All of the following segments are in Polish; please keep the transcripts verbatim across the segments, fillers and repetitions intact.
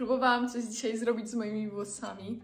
Próbowałam coś dzisiaj zrobić z moimi włosami.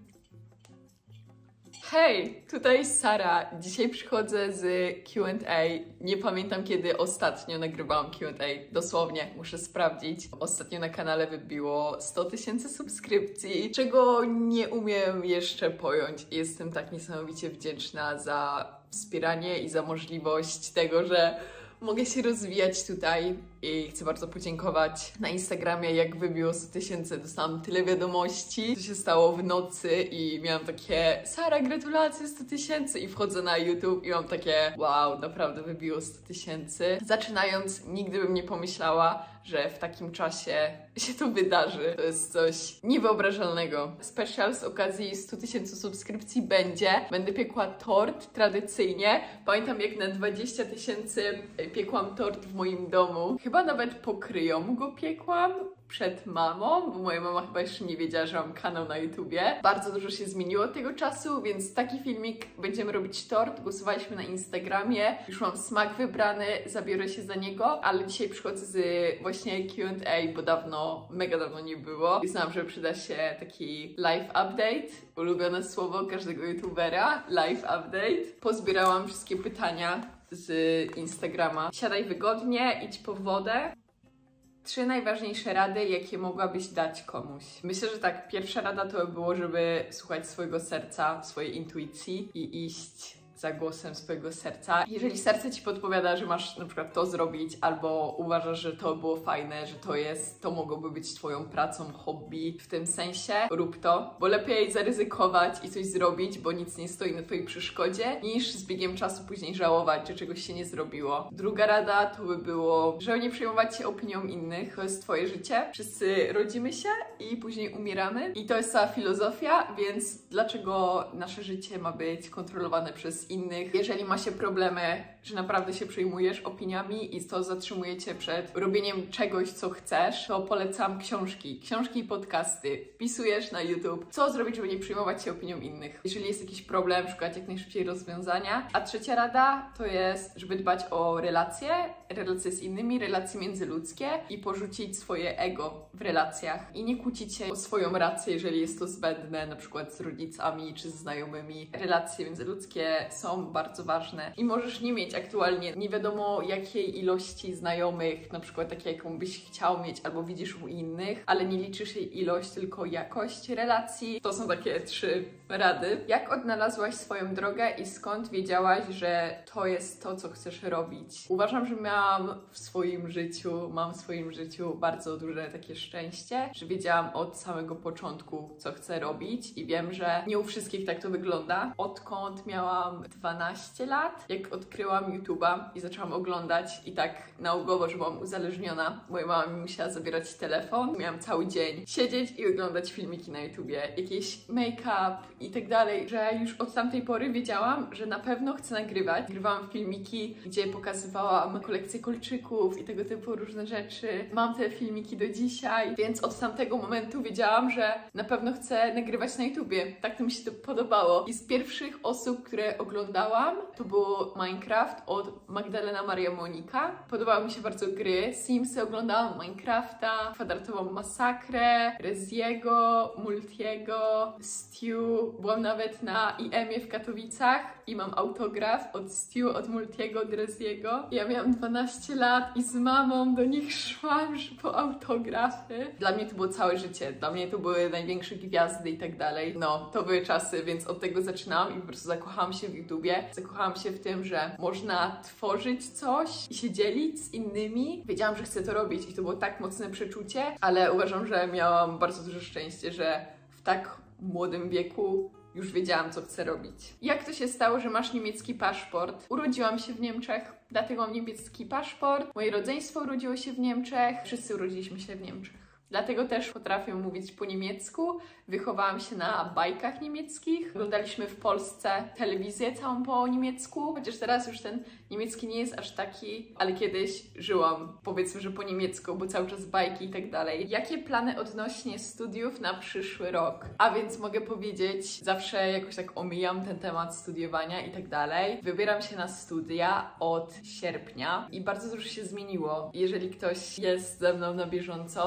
Hej, tutaj Sara. Dzisiaj przychodzę z Q and A. Nie pamiętam, kiedy ostatnio nagrywałam Q and A. Dosłownie, muszę sprawdzić. Ostatnio na kanale wybiło sto tysięcy subskrypcji, czego nie umiem jeszcze pojąć. Jestem tak niesamowicie wdzięczna za wspieranie i za możliwość tego, że mogę się rozwijać tutaj i chcę bardzo podziękować na Instagramie, jak wybiło sto tysięcy, dostałam tyle wiadomości. To się stało w nocy i miałam takie: Sara, gratulacje, sto tysięcy, i wchodzę na YouTube i mam takie: wow, naprawdę wybiło sto tysięcy. Zaczynając, nigdy bym nie pomyślała, że w takim czasie się to wydarzy. To jest coś niewyobrażalnego. Special z okazji stu tysięcy subskrypcji będzie. Będę piekła tort tradycyjnie. Pamiętam, jak na dwadzieścia tysięcy piekłam tort w moim domu. Chyba nawet po kryjomu go piekłam przed mamą, bo moja mama chyba jeszcze nie wiedziała, że mam kanał na YouTubie. Bardzo dużo się zmieniło od tego czasu, więc taki filmik, będziemy robić tort. Głosowaliśmy na Instagramie, już mam smak wybrany, zabiorę się za niego, ale dzisiaj przychodzę z właśnie Q and A, bo dawno, mega dawno nie było. Myślałam, że przyda się taki live update, ulubione słowo każdego youtubera, live update. Pozbierałam wszystkie pytania z Instagrama. Siadaj wygodnie, idź po wodę. Trzy najważniejsze rady, jakie mogłabyś dać komuś. Myślę, że tak, pierwsza rada to by było, żeby słuchać swojego serca, swojej intuicji i iść za głosem swojego serca. Jeżeli serce ci podpowiada, że masz na przykład to zrobić, albo uważasz, że to było fajne, że to jest, to mogłoby być twoją pracą, hobby, w tym sensie, rób to, bo lepiej zaryzykować i coś zrobić, bo nic nie stoi na twojej przeszkodzie, niż z biegiem czasu później żałować, że czegoś się nie zrobiło. Druga rada to by było, żeby nie przejmować się opinią innych, to jest twoje życie. Wszyscy rodzimy się i później umieramy i to jest cała filozofia, więc dlaczego nasze życie ma być kontrolowane przez innych? Jeżeli ma się problemy, że naprawdę się przejmujesz opiniami i to zatrzymuje cię przed robieniem czegoś, co chcesz, to polecam książki. Książki i podcasty. Wpisujesz na YouTube, co zrobić, żeby nie przejmować się opinią innych. Jeżeli jest jakiś problem, szukać jak najszybciej rozwiązania. A trzecia rada to jest, żeby dbać o relacje, relacje z innymi, relacje międzyludzkie i porzucić swoje ego w relacjach i nie kłócić się o swoją rację, jeżeli jest to zbędne, na przykład z rodzicami czy z znajomymi. Relacje międzyludzkie są bardzo ważne i możesz nie mieć aktualnie nie wiadomo jakiej ilości znajomych, na przykład takie, jaką byś chciał mieć albo widzisz u innych, ale nie liczysz jej ilość, tylko jakość relacji. To są takie trzy rady. Jak odnalazłaś swoją drogę i skąd wiedziałaś, że to jest to, co chcesz robić? Uważam, że miałam w swoim życiu, mam w swoim życiu bardzo duże takie szczęście, że wiedziałam od samego początku, co chcę robić i wiem, że nie u wszystkich tak to wygląda. Odkąd miałam dwanaście lat, jak odkryłam YouTube'a i zaczęłam oglądać i tak nałogowo, że byłam uzależniona. Moja mama mi musiała zabierać telefon. Miałam cały dzień siedzieć i oglądać filmiki na YouTubie, jakieś make-up i tak dalej, że już od tamtej pory wiedziałam, że na pewno chcę nagrywać. Nagrywałam filmiki, gdzie pokazywałam kolekcję kolczyków i tego typu różne rzeczy. Mam te filmiki do dzisiaj, więc od tamtego momentu wiedziałam, że na pewno chcę nagrywać na YouTubie. Tak to mi się to podobało. I z pierwszych osób, które oglądałam, to było Minecraft od Magdalena Maria Monika. Podobały mi się bardzo gry. Simsy oglądałam, Minecrafta, Kwadratową Masakrę, Reziego, Multiego, Stew. Byłam nawet na I M ie w Katowicach i mam autograf od Stew, od Multiego, od Reziego. Ja miałam dwanaście lat i z mamą do nich szłam po autografy. Dla mnie to było całe życie. Dla mnie to były największe gwiazdy i tak dalej. No, to były czasy, więc od tego zaczynałam i po prostu zakochałam się w YouTubie. Zakochałam się w tym, że można tworzyć coś i się dzielić z innymi. Wiedziałam, że chcę to robić i to było tak mocne przeczucie, ale uważam, że miałam bardzo duże szczęście, że w tak młodym wieku już wiedziałam, co chcę robić. Jak to się stało, że masz niemiecki paszport? Urodziłam się w Niemczech, dlatego mam niemiecki paszport. Moje rodzeństwo urodziło się w Niemczech. Wszyscy urodziliśmy się w Niemczech. Dlatego też potrafię mówić po niemiecku. Wychowałam się na bajkach niemieckich. Oglądaliśmy w Polsce telewizję całą po niemiecku, chociaż teraz już ten niemiecki nie jest aż taki, ale kiedyś żyłam, powiedzmy, że po niemiecku, bo cały czas bajki i tak dalej. Jakie plany odnośnie studiów na przyszły rok? A więc mogę powiedzieć, zawsze jakoś tak omijam ten temat studiowania i tak dalej. Wybieram się na studia od sierpnia i bardzo dużo się zmieniło. Jeżeli ktoś jest ze mną na bieżąco, to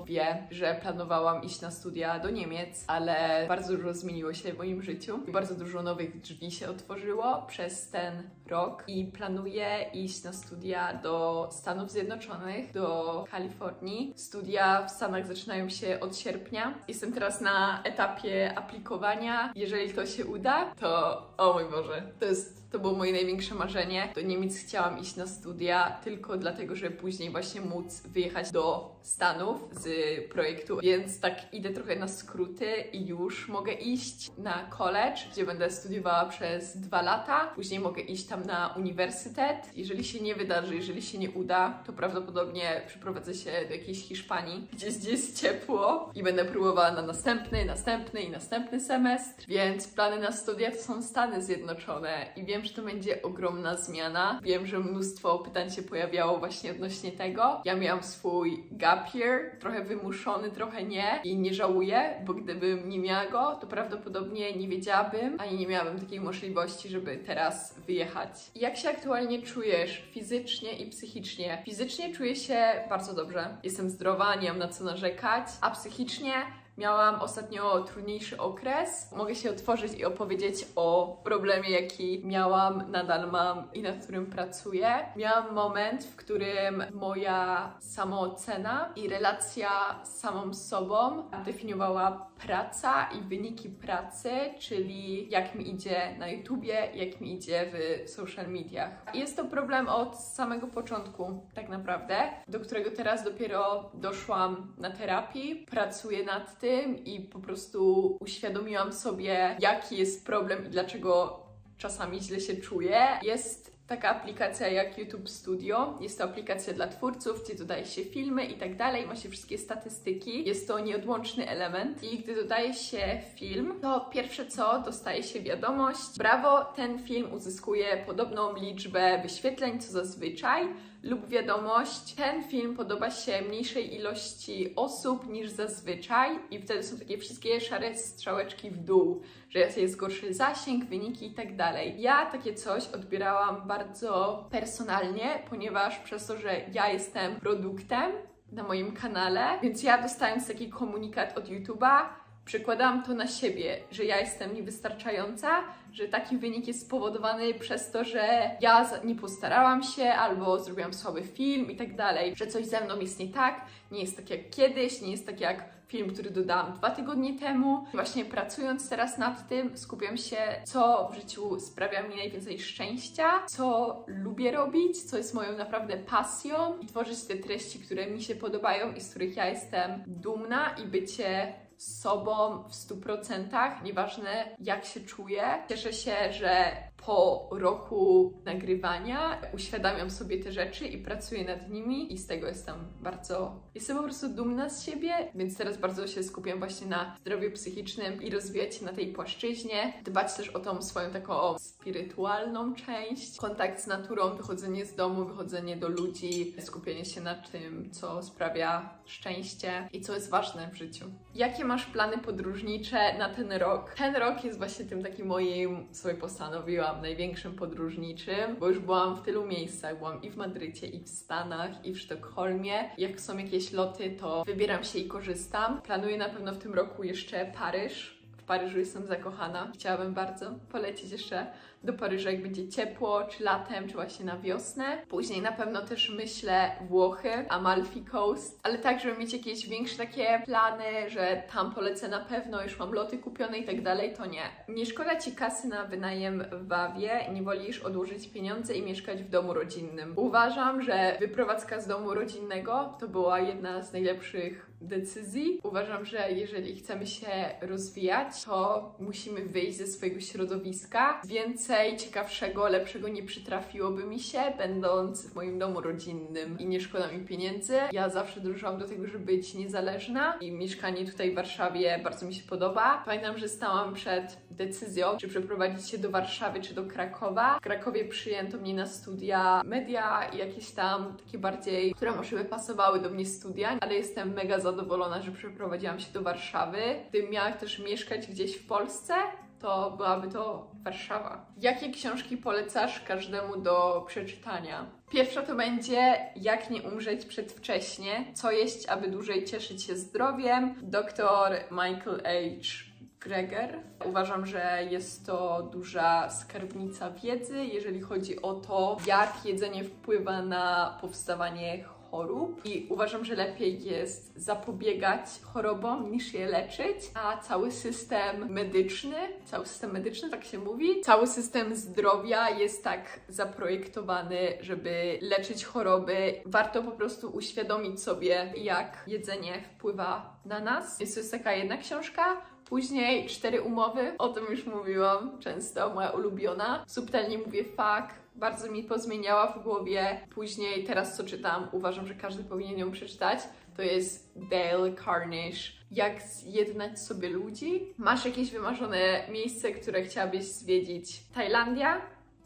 pewno wie, że planowałam iść na studia do Niemiec, ale bardzo dużo zmieniło się w moim życiu i bardzo dużo nowych drzwi się otworzyło przez ten rok i planuję iść na studia do Stanów Zjednoczonych, do Kalifornii. Studia w Stanach zaczynają się od sierpnia. Jestem teraz na etapie aplikowania. Jeżeli to się uda, to o mój Boże, to jest To było moje największe marzenie. Do Niemiec chciałam iść na studia tylko dlatego, żeby później właśnie móc wyjechać do Stanów z projektu. Więc tak idę trochę na skróty i już mogę iść na college, gdzie będę studiowała przez dwa lata. Później mogę iść tam na uniwersytet. Jeżeli się nie wydarzy, jeżeli się nie uda, to prawdopodobnie przeprowadzę się do jakiejś Hiszpanii, gdzieś gdzie jest ciepło i będę próbowała na następny, następny i następny semestr. Więc plany na studia to są Stany Zjednoczone i wiem, że to będzie ogromna zmiana. Wiem, że mnóstwo pytań się pojawiało właśnie odnośnie tego. Ja miałam swój gap year, trochę wymuszony, trochę nie i nie żałuję, bo gdybym nie miała go, to prawdopodobnie nie wiedziałabym, ani nie miałabym takiej możliwości, żeby teraz wyjechać. Jak się aktualnie czujesz fizycznie i psychicznie? Fizycznie czuję się bardzo dobrze. Jestem zdrowa, nie mam na co narzekać, a psychicznie miałam ostatnio trudniejszy okres. Mogę się otworzyć i opowiedzieć o problemie, jaki miałam, nadal mam i nad którym pracuję. Miałam moment, w którym moja samoocena i relacja z samą sobą definiowała praca i wyniki pracy, czyli jak mi idzie na YouTubie, jak mi idzie w social mediach. Jest to problem od samego początku, tak naprawdę, do którego teraz dopiero doszłam na terapii. Pracuję nad tym i po prostu uświadomiłam sobie, jaki jest problem i dlaczego czasami źle się czuję. Jest taka aplikacja jak YouTube Studio. Jest to aplikacja dla twórców, gdzie dodaje się filmy i tak dalej, ma się wszystkie statystyki. Jest to nieodłączny element i gdy dodaje się film, to pierwsze co, dostaje się wiadomość: brawo, ten film uzyskuje podobną liczbę wyświetleń co zazwyczaj, lub wiadomość: ten film podoba się mniejszej ilości osób niż zazwyczaj, i wtedy są takie wszystkie szare strzałeczki w dół, że jest gorszy zasięg, wyniki i tak dalej. Ja takie coś odbierałam bardzo personalnie, ponieważ przez to, że ja jestem produktem na moim kanale, więc ja dostając taki komunikat od YouTube'a, przekładałam to na siebie, że ja jestem niewystarczająca, że taki wynik jest spowodowany przez to, że ja nie postarałam się albo zrobiłam słaby film i tak dalej, że coś ze mną jest nie tak, nie jest tak jak kiedyś, nie jest tak jak film, który dodałam dwa tygodnie temu. Właśnie pracując teraz nad tym, skupiam się, co w życiu sprawia mi najwięcej szczęścia, co lubię robić, co jest moją naprawdę pasją i tworzyć te treści, które mi się podobają i z których ja jestem dumna, i bycie sobą w stu procentach, nieważne jak się czuję. Cieszę się, że po roku nagrywania uświadamiam sobie te rzeczy i pracuję nad nimi i z tego jestem bardzo, jestem po prostu dumna z siebie, więc teraz bardzo się skupiam właśnie na zdrowiu psychicznym i rozwijać się na tej płaszczyźnie, dbać też o tą swoją taką spirytualną część, kontakt z naturą, wychodzenie z domu, wychodzenie do ludzi, skupienie się na tym, co sprawia szczęście i co jest ważne w życiu. Jakie masz plany podróżnicze na ten rok? Ten rok jest właśnie tym takim moim, sobie postanowiłam, największym podróżniczym, bo już byłam w tylu miejscach, byłam i w Madrycie, i w Stanach, i w Sztokholmie. Jak są jakieś loty, to wybieram się i korzystam. Planuję na pewno w tym roku jeszcze Paryż. W Paryżu jestem zakochana. Chciałabym bardzo polecieć jeszcze do Paryża, jak będzie ciepło, czy latem, czy właśnie na wiosnę. Później na pewno też myślę Włochy, Amalfi Coast, ale tak, żeby mieć jakieś większe takie plany, że tam polecę na pewno, już mam loty kupione i tak dalej, to nie. Nie szkoda Ci kasy na wynajem w Wawie, nie wolisz odłożyć pieniądze i mieszkać w domu rodzinnym. Uważam, że wyprowadzka z domu rodzinnego to była jedna z najlepszych decyzji. Uważam, że jeżeli chcemy się rozwijać, to musimy wyjść ze swojego środowiska. Więcej ciekawszego, lepszego nie przytrafiłoby mi się, będąc w moim domu rodzinnym i nie szkoda mi pieniędzy. Ja zawsze dążyłam do tego, żeby być niezależna i mieszkanie tutaj w Warszawie bardzo mi się podoba. Pamiętam, że stałam przed decyzją, czy przeprowadzić się do Warszawy, czy do Krakowa. W Krakowie przyjęto mnie na studia media i jakieś tam takie bardziej, które może by pasowały do mnie studia, ale jestem mega zadowolona, że przeprowadziłam się do Warszawy. Gdybym miała też mieszkać gdzieś w Polsce, to byłaby to Warszawa. Jakie książki polecasz każdemu do przeczytania? Pierwsza to będzie Jak nie umrzeć przedwcześnie, co jeść, aby dłużej cieszyć się zdrowiem, doktor Michael H. Greger. Uważam, że jest to duża skarbnica wiedzy, jeżeli chodzi o to, jak jedzenie wpływa na powstawanie chorób, i uważam, że lepiej jest zapobiegać chorobom niż je leczyć, a cały system medyczny, cały system medyczny, tak się mówi, cały system zdrowia jest tak zaprojektowany, żeby leczyć choroby. Warto po prostu uświadomić sobie, jak jedzenie wpływa na nas. Jest to jest taka jedna książka. Później Cztery umowy, o tym już mówiłam często, moja ulubiona. Subtelnie mówię fuck, bardzo mi pozmieniała w głowie. Później, teraz co czytam, uważam, że każdy powinien ją przeczytać, to jest Dale Carnegie. Jak zjednać sobie ludzi? Masz jakieś wymarzone miejsce, które chciałabyś zwiedzić? Tajlandia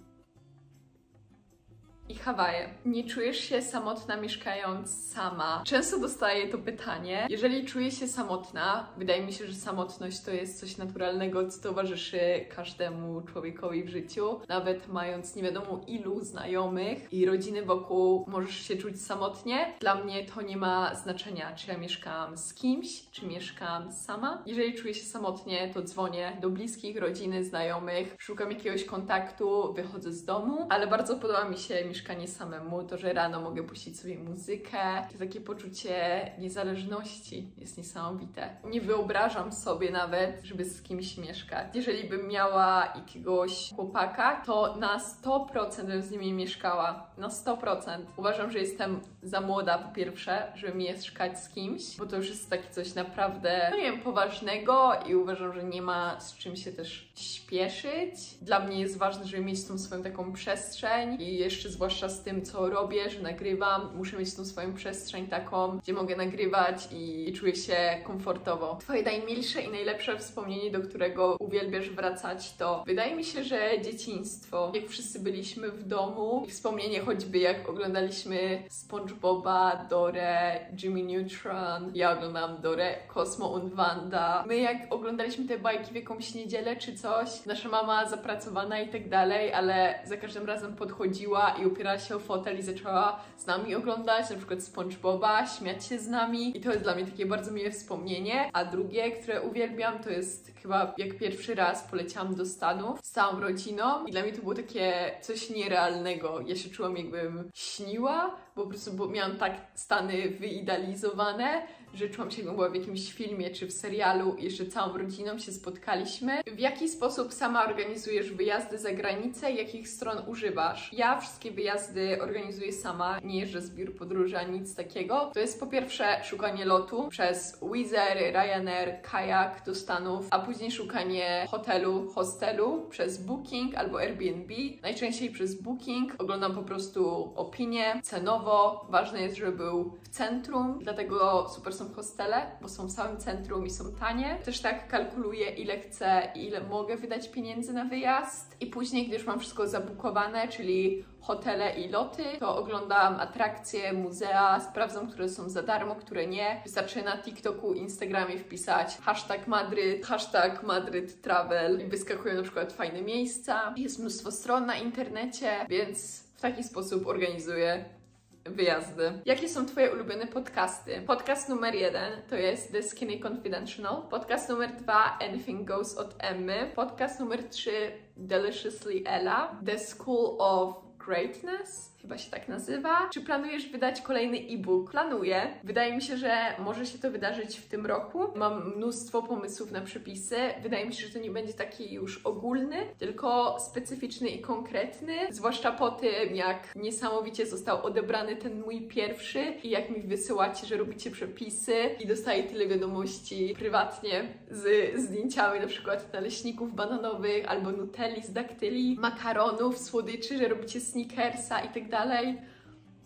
i Hawaje. Nie czujesz się samotna mieszkając sama? Często dostaję to pytanie. Jeżeli czuję się samotna, wydaje mi się, że samotność to jest coś naturalnego, co towarzyszy każdemu człowiekowi w życiu. Nawet mając nie wiadomo ilu znajomych i rodziny wokół, możesz się czuć samotnie. Dla mnie to nie ma znaczenia, czy ja mieszkam z kimś, czy mieszkam sama. Jeżeli czuję się samotnie, to dzwonię do bliskich, rodziny, znajomych, szukam jakiegoś kontaktu, wychodzę z domu, ale bardzo podoba mi się mieszkanie samemu, to, że rano mogę puścić sobie muzykę, to takie poczucie niezależności jest niesamowite. Nie wyobrażam sobie nawet, żeby z kimś mieszkać. Jeżeli bym miała jakiegoś chłopaka, to na sto procent bym z nimi mieszkała. Na sto procent. Uważam, że jestem za młoda po pierwsze, żeby mieszkać z kimś, bo to już jest takie coś naprawdę, no nie wiem, poważnego i uważam, że nie ma z czym się też śpieszyć. Dla mnie jest ważne, żeby mieć tą swoją taką przestrzeń i jeszcze zwłaszcza z tym, co robię, że nagrywam, muszę mieć tą swoją przestrzeń taką, gdzie mogę nagrywać i, i czuję się komfortowo. Twoje najmilsze i najlepsze wspomnienie, do którego uwielbiasz wracać, to wydaje mi się, że dzieciństwo. Jak wszyscy byliśmy w domu i wspomnienie choćby jak oglądaliśmy SpongeBoba, Dorę, Jimmy Neutron, ja oglądałam Dorę, Cosmo und Wanda. My jak oglądaliśmy te bajki w jakąś niedzielę czy coś, nasza mama zapracowana i tak dalej, ale za każdym razem podchodziła i upierała się o fotel i zaczęła z nami oglądać, na przykład SpongeBoba, śmiać się z nami i to jest dla mnie takie bardzo miłe wspomnienie. A drugie, które uwielbiam, to jest chyba jak pierwszy raz poleciałam do Stanów z całą rodziną i dla mnie to było takie coś nierealnego. Ja się czułam, jakbym śniła, bo po prostu bo miałam tak Stany wyidealizowane, że czułam się, jakbym była w jakimś filmie czy w serialu i jeszcze całą rodziną się spotkaliśmy. W jaki sposób sama organizujesz wyjazdy za granicę i jakich stron używasz? Ja wszystkie wyjazdy organizuję sama, nie jeżdżę z biur podróży ani nic takiego. To jest po pierwsze szukanie lotu przez Wizz Air, Ryanair, Kayak do Stanów, a później szukanie hotelu, hostelu przez Booking albo Airbnb. Najczęściej przez Booking. Oglądam po prostu opinie cenowo. Ważne jest, żeby był w centrum, dlatego super są hostele, bo są w samym centrum i są tanie. Też tak kalkuluję, ile chcę i ile mogę wydać pieniędzy na wyjazd. I później, gdy już mam wszystko zabukowane, czyli hotele i loty, to oglądam atrakcje, muzea, sprawdzam, które są za darmo, które nie. Wystarczy na TikToku, Instagramie wpisać hashtag Madryt, hashtag Madryt Travel i wyskakują na przykład fajne miejsca. Jest mnóstwo stron na internecie, więc w taki sposób organizuję wyjazdy. Jakie są Twoje ulubione podcasty? Podcast numer jeden to jest The Skinny Confidential. Podcast numer dwa Anything Goes od Emmy. Podcast numer trzy Deliciously Ella. The School of Greatness, chyba się tak nazywa. Czy planujesz wydać kolejny e-book? Planuję. Wydaje mi się, że może się to wydarzyć w tym roku. Mam mnóstwo pomysłów na przepisy. Wydaje mi się, że to nie będzie taki już ogólny, tylko specyficzny i konkretny. Zwłaszcza po tym, jak niesamowicie został odebrany ten mój pierwszy i jak mi wysyłacie, że robicie przepisy i dostaję tyle wiadomości prywatnie z zdjęciami na przykład naleśników bananowych albo nutelli z daktyli, makaronów, słodyczy, że robicie sneakersa i tak dalej.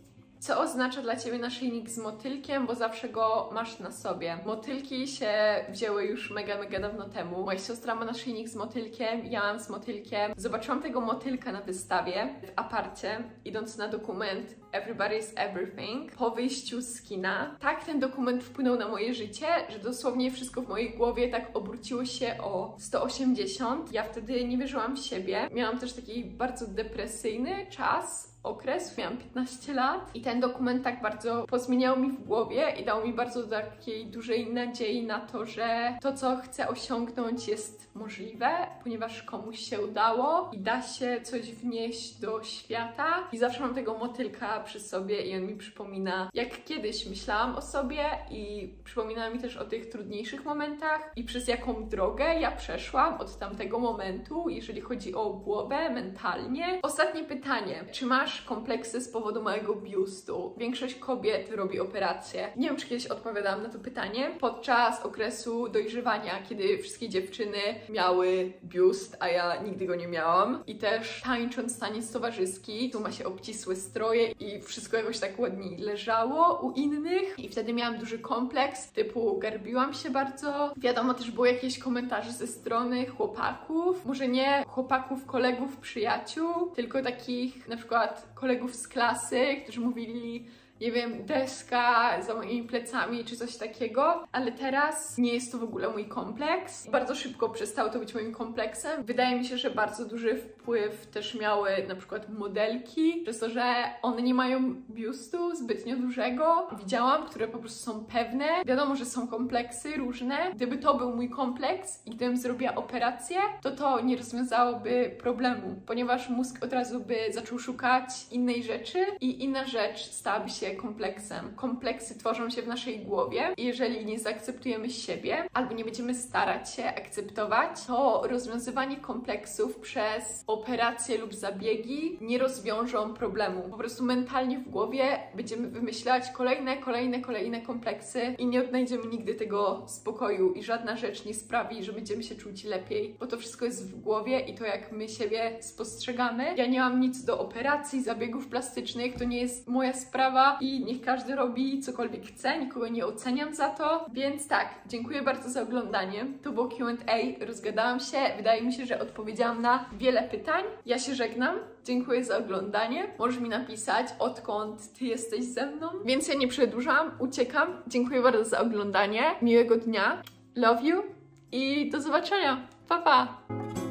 Co oznacza dla Ciebie naszyjnik z motylkiem, bo zawsze go masz na sobie? Motylki się wzięły już mega, mega dawno temu. Moja siostra ma naszyjnik z motylkiem, ja mam z motylkiem. Zobaczyłam tego motylka na wystawie w aparcie, idąc na dokument Everybody's Everything po wyjściu z kina. Tak ten dokument wpłynął na moje życie, że dosłownie wszystko w mojej głowie tak obróciło się o sto osiemdziesiąt. Ja wtedy nie wierzyłam w siebie. Miałam też taki bardzo depresyjny czas, okres, miałam piętnaście lat i ten dokument tak bardzo pozmieniał mi w głowie i dał mi bardzo takiej dużej nadziei na to, że to, co chcę osiągnąć, jest możliwe, ponieważ komuś się udało i da się coś wnieść do świata. I zawsze mam tego motylka przy sobie i on mi przypomina, jak kiedyś myślałam o sobie i przypomina mi też o tych trudniejszych momentach i przez jaką drogę ja przeszłam od tamtego momentu, jeżeli chodzi o głowę, mentalnie. Ostatnie pytanie. Czy masz kompleksy z powodu małego biustu? Większość kobiet robi operacje. Nie wiem, czy kiedyś odpowiadałam na to pytanie. Podczas okresu dojrzewania, kiedy wszystkie dziewczyny miały biust, a ja nigdy go nie miałam. I też tańcząc taniec towarzyski, tu ma się obcisłe stroje i wszystko jakoś tak ładnie leżało u innych. I wtedy miałam duży kompleks, typu garbiłam się bardzo. Wiadomo, też było jakieś komentarze ze strony chłopaków. Może nie chłopaków, kolegów, przyjaciół, tylko takich na przykład kolegów z klasy, którzy mówili, nie wiem, deska za moimi plecami czy coś takiego, ale teraz nie jest to w ogóle mój kompleks. Bardzo szybko przestało to być moim kompleksem. Wydaje mi się, że bardzo duży wpływ też miały na przykład modelki, przez to, że one nie mają biustu zbytnio dużego. Widziałam, które po prostu są pewne. Wiadomo, że są kompleksy różne. Gdyby to był mój kompleks i gdybym zrobiła operację, to to nie rozwiązałoby problemu, ponieważ mózg od razu by zaczął szukać innej rzeczy i inna rzecz stałaby się kompleksem. Kompleksy tworzą się w naszej głowie i jeżeli nie zaakceptujemy siebie albo nie będziemy starać się akceptować, to rozwiązywanie kompleksów przez operacje lub zabiegi nie rozwiążą problemu. Po prostu mentalnie w głowie będziemy wymyślać kolejne, kolejne, kolejne kompleksy i nie odnajdziemy nigdy tego spokoju i żadna rzecz nie sprawi, że będziemy się czuć lepiej, bo to wszystko jest w głowie i to, jak my siebie spostrzegamy. Ja nie mam nic do operacji, zabiegów plastycznych, to nie jest moja sprawa i niech każdy robi cokolwiek chce, nikogo nie oceniam za to. Więc tak, dziękuję bardzo za oglądanie. To było Q and A, rozgadałam się, wydaje mi się, że odpowiedziałam na wiele pytań. Ja się żegnam, dziękuję za oglądanie. Możesz mi napisać, odkąd Ty jesteś ze mną. Więc ja nie przedłużam, uciekam. Dziękuję bardzo za oglądanie, miłego dnia, love you i do zobaczenia, pa pa!